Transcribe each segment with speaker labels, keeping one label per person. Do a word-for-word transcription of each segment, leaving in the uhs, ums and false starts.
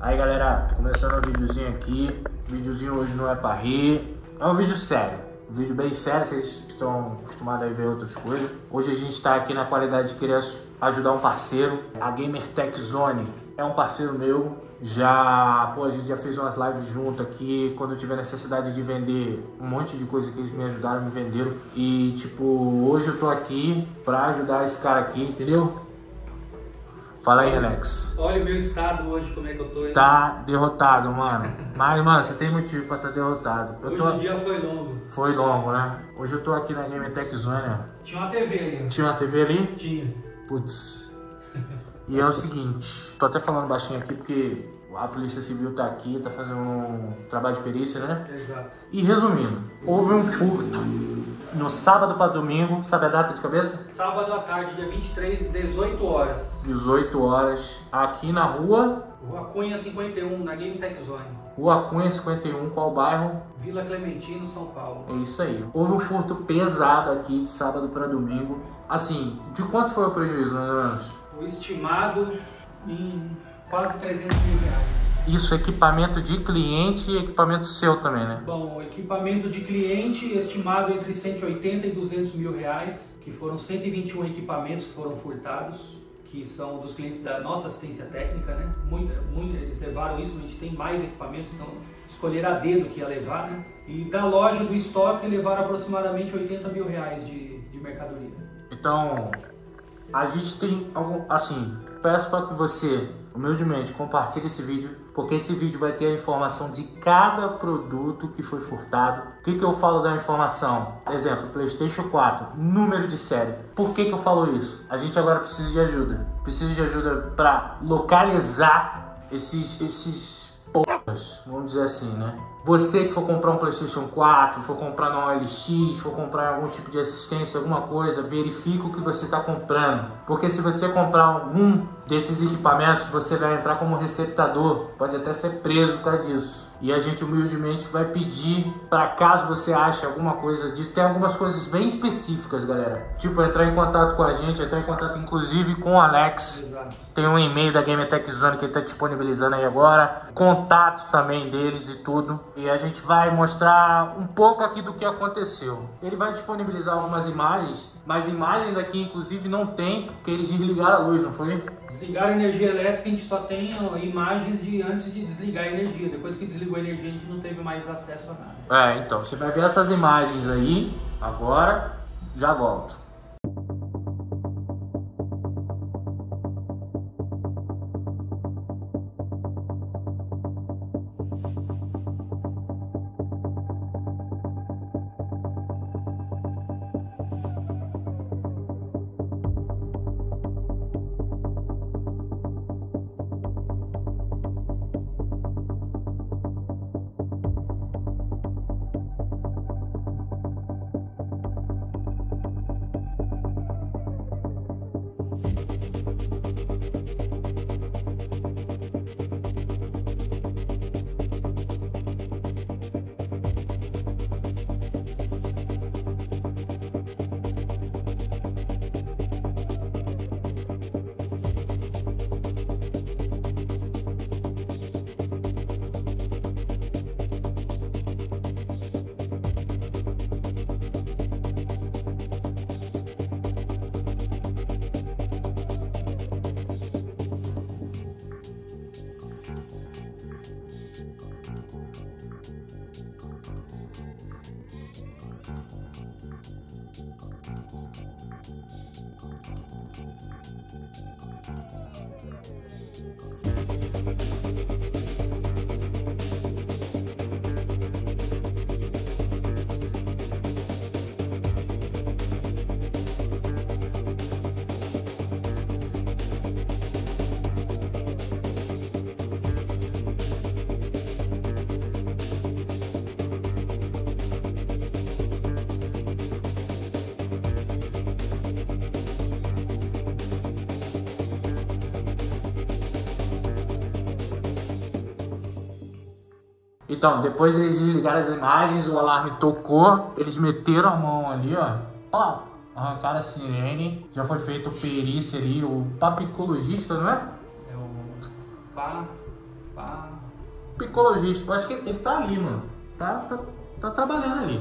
Speaker 1: Aí galera, começando o videozinho aqui. O videozinho hoje não é pra rir, é um vídeo sério. Um vídeo bem sério, vocês estão acostumados a ver outras coisas. Hoje a gente tá aqui na qualidade de querer ajudar um parceiro. A Gamertech Zone é um parceiro meu. Já, pô, a gente já fez umas lives junto aqui. Quando eu tiver necessidade de vender um monte de coisa que eles me ajudaram, me venderam. E tipo, hoje eu tô aqui pra ajudar esse cara aqui, entendeu? Fala aí, Alex.
Speaker 2: Olha o meu estado hoje, como é que eu tô, hein?
Speaker 1: Tá derrotado, mano. Mas, mano, você tem motivo pra estar tá derrotado. Eu
Speaker 2: hoje
Speaker 1: tô...
Speaker 2: o dia foi longo.
Speaker 1: Foi longo, né? Hoje eu tô aqui na Gamertech Zone, ó.
Speaker 2: Tinha uma T V ali.
Speaker 1: Tinha uma T V ali?
Speaker 2: Tinha.
Speaker 1: Putz. E é o seguinte, tô até falando baixinho aqui porque a Polícia Civil tá aqui, tá fazendo um trabalho de perícia, né?
Speaker 2: Exato.
Speaker 1: E resumindo, houve um furto no sábado para domingo, sabe a data de cabeça?
Speaker 2: Sábado à tarde, dia vinte e três, dezoito horas.
Speaker 1: dezoito horas, aqui na rua...
Speaker 2: Rua Cunha cinquenta e um, na Gamertech Zone.
Speaker 1: Rua Cunha cinquenta e um, qual bairro?
Speaker 2: Vila Clementino, São Paulo.
Speaker 1: É isso aí. Houve um furto pesado aqui de sábado para domingo. Assim, de quanto foi o prejuízo, mais ou menos?
Speaker 2: O estimado em quase trezentos mil reais.
Speaker 1: Isso, equipamento de cliente e equipamento seu também, né?
Speaker 2: Bom, equipamento de cliente estimado entre cento e oitenta e duzentos mil reais, que foram cento e vinte e um equipamentos que foram furtados, que são dos clientes da nossa assistência técnica, né? Muita, muita, eles levaram isso, a gente tem mais equipamentos, então escolher a dedo que ia levar, né? E da loja do estoque levaram aproximadamente oitenta mil reais de, de mercadoria.
Speaker 1: Então, a gente tem algum, assim, peço para que você, humildemente, compartilhe esse vídeo, porque esse vídeo vai ter a informação de cada produto que foi furtado. O que, que eu falo da informação? Exemplo, PlayStation quatro, número de série. Por que, que eu falo isso? A gente agora precisa de ajuda. Precisa de ajuda para localizar esses, esses porras, vamos dizer assim, né? Você que for comprar um PlayStation quatro, for comprar na O L X, for comprar algum tipo de assistência, alguma coisa, verifica o que você está comprando. Porque se você comprar algum desses equipamentos, você vai entrar como receptador, pode até ser preso por causa disso. E a gente humildemente vai pedir para caso você ache alguma coisa disso. Tem algumas coisas bem específicas, galera. Tipo, entrar em contato com a gente, entrar em contato inclusive com o Alex.
Speaker 2: Exato.
Speaker 1: Tem um e-mail da Gamertech Zone que ele está disponibilizando aí agora. Contato também deles e tudo. E a gente vai mostrar um pouco aqui do que aconteceu. Ele vai disponibilizar algumas imagens, mas imagens daqui inclusive não tem, porque eles desligaram a luz, não foi?
Speaker 2: Desligaram a energia elétrica, a gente só tem ó, imagens de antes de desligar a energia. Depois que desligou a energia, a gente não teve mais acesso a nada.
Speaker 1: É, então, você vai ver essas imagens aí, agora, já volto. Então, depois eles desligaram as imagens, o alarme tocou, eles meteram a mão ali, ó, ó, arrancaram a sirene, já foi feito perícia ali, o papicologista, não é?
Speaker 2: É o pá... Pá.
Speaker 1: Picologista. Eu acho que ele tá ali, mano. Tá, tá, tá trabalhando ali.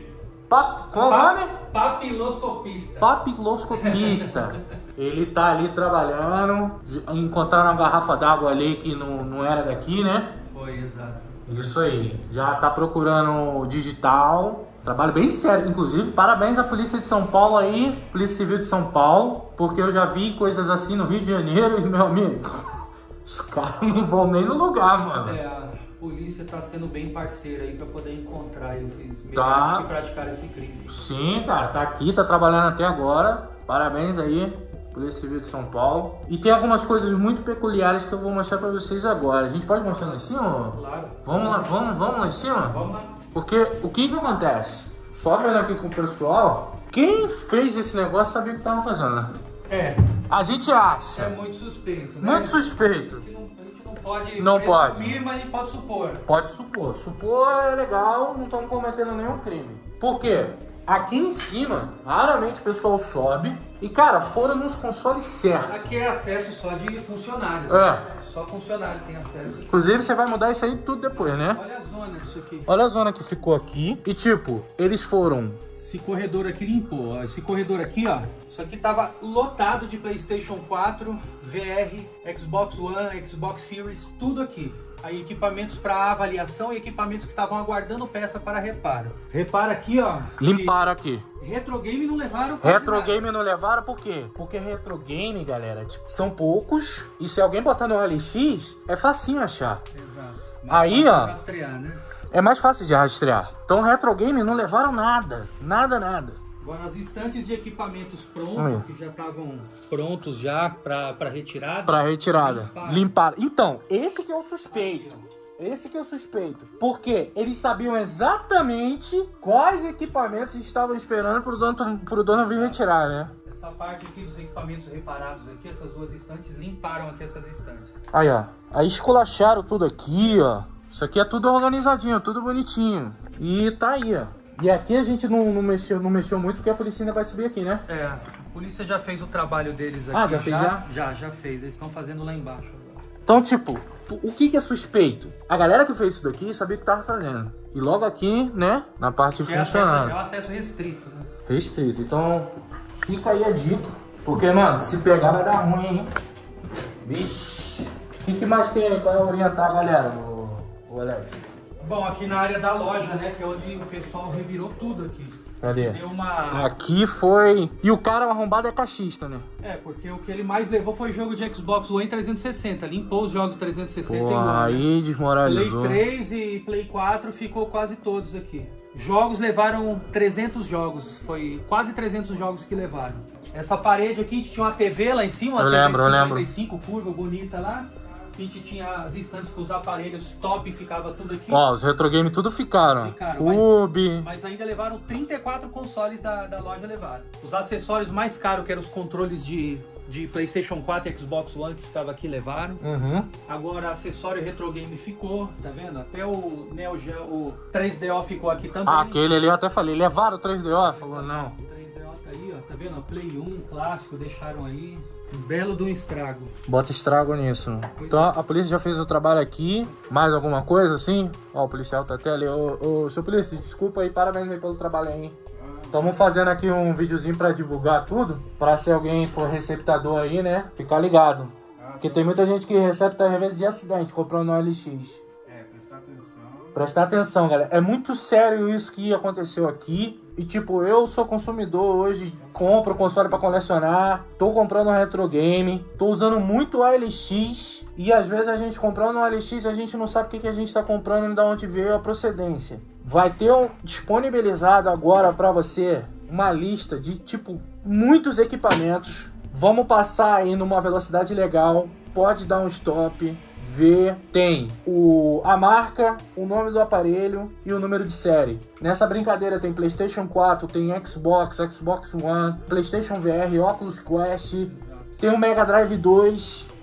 Speaker 1: Pap, qual o nome?
Speaker 2: Papiloscopista.
Speaker 1: Papiloscopista. Ele tá ali trabalhando. Encontraram uma garrafa d'água ali que não, não era daqui, né?
Speaker 2: Foi, exato.
Speaker 1: Isso aí. Já tá procurando digital. Trabalho bem sério, inclusive. Parabéns à Polícia de São Paulo aí. Polícia Civil de São Paulo. Porque eu já vi coisas assim no Rio de Janeiro e, meu amigo, os caras não vão nem no lugar, mano.
Speaker 2: É, a polícia tá sendo bem parceira aí pra poder encontrar esses meliantes
Speaker 1: Tá.
Speaker 2: que praticaram esse crime.
Speaker 1: Sim, cara, tá aqui, tá trabalhando até agora. Parabéns aí, Polícia Civil de São Paulo. E tem algumas coisas muito peculiares que eu vou mostrar pra vocês agora. A gente pode mostrar lá em cima?
Speaker 2: Claro.
Speaker 1: Vamos lá, vamos, vamos lá em cima?
Speaker 2: Vamos lá.
Speaker 1: Porque o que que acontece? Só vendo aqui com o pessoal, quem fez esse negócio sabia o que tava fazendo, né?
Speaker 2: É,
Speaker 1: A gente acha.
Speaker 2: é muito suspeito, né?
Speaker 1: Muito suspeito.
Speaker 2: A gente não, a gente não pode
Speaker 1: Não pode.
Speaker 2: presumir, mas a gente pode supor.
Speaker 1: Pode supor. Supor é legal, não estamos cometendo nenhum crime. Por quê? Aqui em cima, raramente o pessoal sobe. E, cara, foram nos consoles certos.
Speaker 2: Aqui é acesso só de funcionários.
Speaker 1: É.
Speaker 2: Né? Só funcionário tem acesso.
Speaker 1: Inclusive, você vai mudar isso aí tudo depois, né?
Speaker 2: Olha a zona disso aqui.
Speaker 1: Olha a zona que ficou aqui. E, tipo, eles foram...
Speaker 2: Esse corredor aqui limpou, ó. Esse corredor aqui, ó. Isso aqui tava lotado de PlayStation quatro, V R, Xbox One, Xbox Series, tudo aqui. Aí equipamentos para avaliação e equipamentos que estavam aguardando peça para reparo. Repara aqui, ó.
Speaker 1: Limparam aqui.
Speaker 2: Retro Game não levaram quase
Speaker 1: Retro
Speaker 2: nada.
Speaker 1: Game não levaram por quê? Porque Retro Game, galera, tipo, são poucos. E se alguém botar no O L X, é facinho achar.
Speaker 2: Exato.
Speaker 1: Aí,
Speaker 2: fácil
Speaker 1: ó.
Speaker 2: de rastrear, né?
Speaker 1: É mais fácil de rastrear. Então, Retro Game não levaram nada. Nada, nada.
Speaker 2: Agora, as estantes de equipamentos prontos,
Speaker 1: Olha.
Speaker 2: que já estavam prontos já para retirada.
Speaker 1: Pra retirada.
Speaker 2: Limparam.
Speaker 1: Limpar. Então, esse que é o suspeito. Esse que é o suspeito. Porque eles sabiam exatamente quais equipamentos estavam esperando pro dono, pro dono vir retirar, né?
Speaker 2: Essa parte aqui dos equipamentos reparados aqui, essas duas estantes, limparam aqui essas estantes.
Speaker 1: Aí, ó. Aí esculacharam tudo aqui, ó. Isso aqui é tudo organizadinho, tudo bonitinho. E tá aí, ó. E aqui a gente não, não, mexeu, não mexeu muito porque a polícia ainda vai subir aqui, né?
Speaker 2: É, a polícia já fez o trabalho deles aqui.
Speaker 1: Ah, já fez já?
Speaker 2: Já, já fez. Eles estão fazendo lá embaixo agora.
Speaker 1: Então, tipo, o que que é suspeito? A galera que fez isso daqui sabia o que tava fazendo. E logo aqui, né, na parte
Speaker 2: Que é acesso,
Speaker 1: funcionando.
Speaker 2: é um acesso restrito, né?
Speaker 1: Restrito. Então, fica aí a dica. Porque, mano, se pegar vai dar ruim, hein? Vixe. O que, que mais tem aí pra orientar a galera, o, o Alex?
Speaker 2: Bom, aqui na área da loja, né, que é onde o pessoal revirou tudo aqui.
Speaker 1: Cadê?
Speaker 2: Deu uma...
Speaker 1: Aqui foi... E o cara o arrombado é caixista, né?
Speaker 2: É, porque o que ele mais levou foi jogo de Xbox One trezentos e sessenta. Limpou os jogos trezentos e sessenta
Speaker 1: Pô,
Speaker 2: e One.
Speaker 1: aí desmoralizou.
Speaker 2: Play três e Play quatro ficou quase todos aqui. Jogos levaram trezentos jogos, foi quase trezentos jogos que levaram. Essa parede aqui, a gente tinha uma T V lá em cima, uma
Speaker 1: Eu
Speaker 2: T V
Speaker 1: lembro, eu
Speaker 2: de
Speaker 1: lembro.
Speaker 2: cinquenta e cinco curva bonita lá. A gente tinha as estantes com os aparelhos top, ficava tudo aqui.
Speaker 1: Ó, os retro game tudo ficaram.
Speaker 2: Ficaram, mas-
Speaker 1: Cube.
Speaker 2: Mas ainda levaram trinta e quatro consoles da, da loja levaram. Os acessórios mais caros, que eram os controles de, de PlayStation quatro e Xbox One, que ficava aqui, levaram.
Speaker 1: Uhum.
Speaker 2: Agora, acessório retro game ficou, tá vendo? Até o Neo Geo, o três D O ficou aqui também.
Speaker 1: Ah, aquele ali eu até falei, levaram o três D O? Falou, não.
Speaker 2: O três D O tá aí, ó, tá vendo? O Play um clássico, deixaram aí. Um belo do estrago.
Speaker 1: Bota estrago nisso. Então a polícia já fez o trabalho aqui. Mais alguma coisa assim? Ó, o policial tá até ali. Ô, ô, seu polícia, desculpa aí, parabéns aí pelo trabalho aí. Estamos fazendo aqui um videozinho pra divulgar tudo. Pra se alguém for receptador aí, né? Ficar ligado. Porque tem muita gente que recebe às vezes de acidente comprando no O L X.
Speaker 3: É, prestar atenção.
Speaker 1: Prestar atenção, galera. É muito sério isso que aconteceu aqui. E tipo, eu sou consumidor hoje, compro console pra colecionar, tô comprando um retro game, tô usando muito o O L X. E às vezes a gente comprando no O L X, a gente não sabe o que, que a gente tá comprando e de onde veio a procedência. Vai ter um, disponibilizado agora pra você uma lista de tipo, muitos equipamentos. Vamos passar aí numa velocidade legal, pode dar um stop. Ver, tem o, a marca, o nome do aparelho e o número de série. Nessa brincadeira tem PlayStation quatro, tem Xbox, Xbox One, PlayStation V R, Oculus Quest, tem o Mega Drive dois,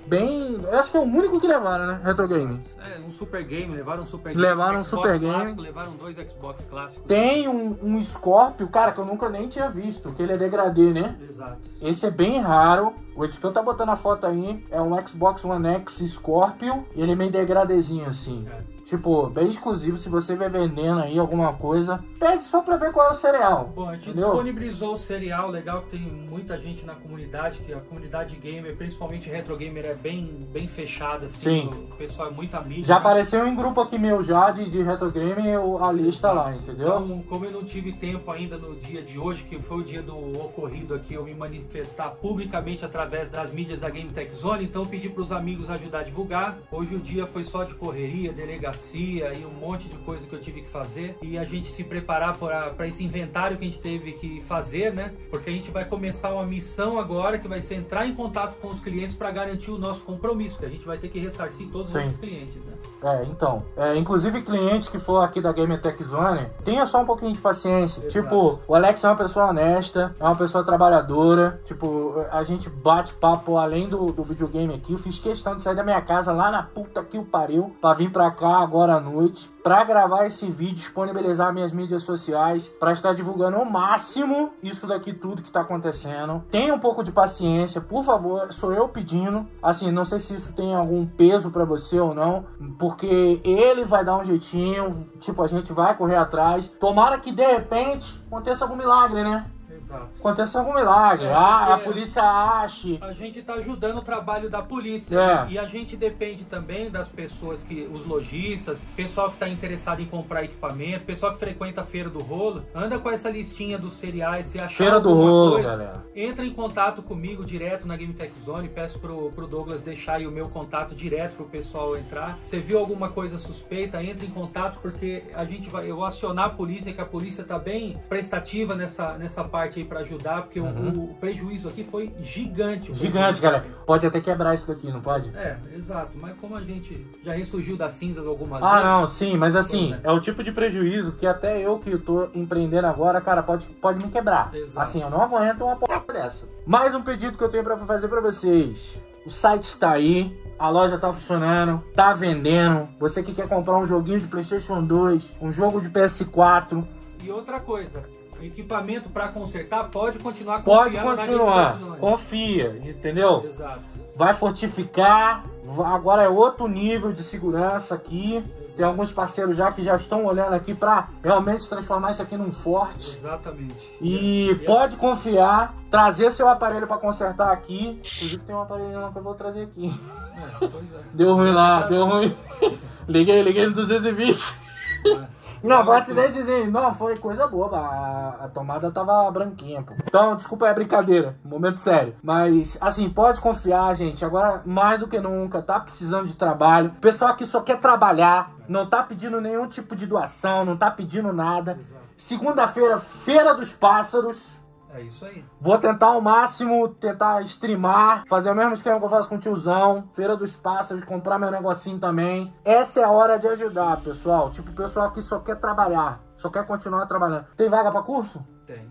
Speaker 1: bem... Eu acho que é o único que levaram, né? Retro Game.
Speaker 2: É, um Super Game, levaram um Super Game.
Speaker 1: Levaram um Super Game.
Speaker 2: Clássico, levaram dois Xbox clássicos.
Speaker 1: Tem um, um Scorpio, cara, que eu nunca nem tinha visto, que ele é degradê, né?
Speaker 2: Exato.
Speaker 1: Esse é bem raro. O editor tá botando a foto aí. É um Xbox One X Scorpio. E ele é meio degradêzinho, assim.
Speaker 2: É.
Speaker 1: Tipo, bem exclusivo. Se você vê vendendo aí alguma coisa, pede só pra ver qual é o cereal.
Speaker 2: Bom, a gente
Speaker 1: entendeu?
Speaker 2: disponibilizou o cereal. Legal que tem muita gente na comunidade, que a comunidade gamer, principalmente retro gamer, é bem, bem fechada, assim.
Speaker 1: Sim.
Speaker 2: O pessoal é muito amigo.
Speaker 1: Já
Speaker 2: né?
Speaker 1: apareceu em grupo aqui meu já de, de retro game a lista lá, entendeu?
Speaker 2: Então, como eu não tive tempo ainda no dia de hoje, que foi o dia do ocorrido aqui, eu me manifestar publicamente através das mídias da Game Tech Zone, então eu pedi para os amigos ajudar a divulgar. Hoje o dia foi só de correria, delegacia e um monte de coisa que eu tive que fazer, e a gente se preparar para esse inventário que a gente teve que fazer, né? Porque a gente vai começar uma missão agora que vai ser entrar em contato com os clientes para garantir o nosso compromisso, que a gente vai ter que ressarcir todos
Speaker 1: Sim.
Speaker 2: esses clientes, né?
Speaker 1: É, então, é, inclusive cliente que for aqui da Game Tech Zone, tenha só um pouquinho de paciência.
Speaker 2: Exato.
Speaker 1: Tipo, o Alex é uma pessoa honesta, é uma pessoa trabalhadora. Tipo, a gente bate papo além do, do videogame aqui. Eu fiz questão de sair da minha casa lá na puta que o pariu pra vir pra cá agora à noite, pra gravar esse vídeo, disponibilizar minhas mídias sociais, pra estar divulgando ao máximo isso daqui tudo que tá acontecendo. Tenha um pouco de paciência, por favor, sou eu pedindo. Assim, não sei se isso tem algum peso pra você ou não, porque ele vai dar um jeitinho, tipo, a gente vai correr atrás. Tomara que de repente aconteça algum milagre, né?
Speaker 2: Exato.
Speaker 1: Aconteça algum milagre.
Speaker 2: É,
Speaker 1: ah, a
Speaker 2: porque
Speaker 1: polícia ache.
Speaker 2: A gente está ajudando o trabalho da polícia.
Speaker 1: É.
Speaker 2: E a gente depende também das pessoas, que os lojistas, pessoal que está interessado em comprar equipamento, pessoal que frequenta a Feira do Rolo, anda com essa listinha dos cereais. Se achar
Speaker 1: Feira do
Speaker 2: alguma
Speaker 1: Rolo,
Speaker 2: coisa,
Speaker 1: galera.
Speaker 2: entra em contato comigo direto na Game Tech Zone. Peço pro, pro Douglas deixar aí o meu contato direto pro pessoal entrar. Você viu alguma coisa suspeita, entra em contato, porque a gente vai, eu vou acionar a polícia, que a polícia está bem prestativa nessa, nessa parte aí para ajudar, porque uhum. o, o prejuízo aqui foi gigante.
Speaker 1: Gigante, galera. Pode até quebrar isso daqui, não pode?
Speaker 2: É, exato. Mas como a gente já ressurgiu das cinzas algumas
Speaker 1: ah,
Speaker 2: vezes...
Speaker 1: Ah, não, sim. Mas assim,
Speaker 2: é.
Speaker 1: é o tipo de prejuízo que até eu que tô empreendendo agora, cara, pode, pode me quebrar.
Speaker 2: Exato.
Speaker 1: Assim, eu não aguento uma porra dessa. Mais um pedido que eu tenho pra fazer pra vocês. O site está aí. A loja tá funcionando, tá vendendo. Você que quer comprar um joguinho de PlayStation dois, um jogo de P S quatro.
Speaker 2: E outra coisa, equipamento para consertar pode continuar
Speaker 1: Pode
Speaker 2: confiando
Speaker 1: continuar,
Speaker 2: na
Speaker 1: confia, entendeu?
Speaker 2: Exato.
Speaker 1: Vai fortificar, agora é outro nível de segurança aqui. Exato. Tem alguns parceiros já que já estão olhando aqui para realmente transformar isso aqui num forte.
Speaker 2: Exatamente.
Speaker 1: E, e pode confiar, trazer seu aparelho para consertar aqui. Inclusive tem um aparelho que eu vou trazer aqui.
Speaker 2: É, pois é.
Speaker 1: Deu ruim lá, deu ruim. Liguei, liguei no duzentos e vinte. É. Não, foi acidentezinho. Não, foi coisa boba. A, a tomada tava branquinha, pô. Então, desculpa, é brincadeira. Momento sério. Mas, assim, pode confiar, gente. Agora, mais do que nunca, tá precisando de trabalho. O pessoal aqui só quer trabalhar. Não tá pedindo nenhum tipo de doação. Não tá pedindo nada. Segunda-feira, Feira dos Pássaros.
Speaker 2: É isso aí.
Speaker 1: Vou tentar ao máximo, tentar streamar, fazer o mesmo esquema que eu faço com o tiozão, Feira dos Pássaros, comprar meu negocinho também. Essa é a hora de ajudar, pessoal. Tipo, o pessoal que só quer trabalhar, só quer continuar trabalhando. Tem vaga pra curso?
Speaker 2: Tem.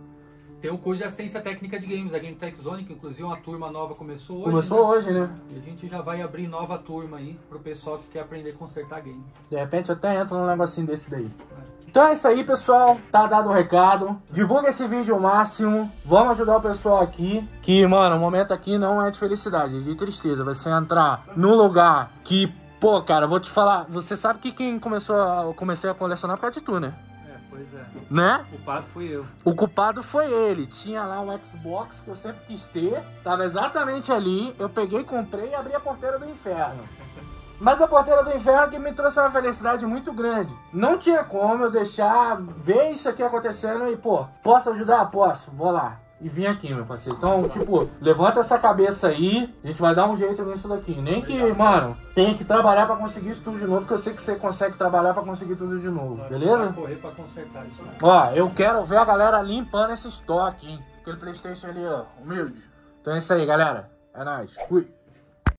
Speaker 2: Tem o curso de assistência técnica de games, a Game Tech Zone, que inclusive uma turma nova começou hoje.
Speaker 1: Começou
Speaker 2: né?
Speaker 1: hoje, né?
Speaker 2: E a gente já vai abrir nova turma aí pro pessoal que quer aprender a consertar game.
Speaker 1: De repente até entra num negocinho desse daí. É. Então é isso aí, pessoal. Tá dado o recado. Divulga esse vídeo ao máximo. Vamos ajudar o pessoal aqui. Que, mano, o momento aqui não é de felicidade, é de tristeza. Você entrar num lugar que, pô, cara, vou te falar. Você sabe que quem começou a, eu comecei a colecionar por causa de tu, né?
Speaker 2: É, pois é.
Speaker 1: Né?
Speaker 2: O culpado fui eu.
Speaker 1: O culpado foi ele. Tinha lá um Xbox que eu sempre quis ter. Tava exatamente ali. Eu peguei, comprei e abri a porteira do inferno. Mas a porteira do inferno que me trouxe uma felicidade muito grande. Não tinha como eu deixar ver isso aqui acontecendo e, pô, posso ajudar? Posso, vou lá. E vim aqui, meu parceiro. Então, tipo, levanta essa cabeça aí. A gente vai dar um jeito nisso daqui. Nem que, mano, tenha que trabalhar pra conseguir isso tudo de novo, que eu sei que você consegue trabalhar pra conseguir tudo de novo, beleza?
Speaker 2: Vai correr pra consertar isso, né?
Speaker 1: Ó, eu quero ver a galera limpando esse estoque, hein? Aquele PlayStation ali, ó, humilde. Então é isso aí, galera. É nóis. Fui.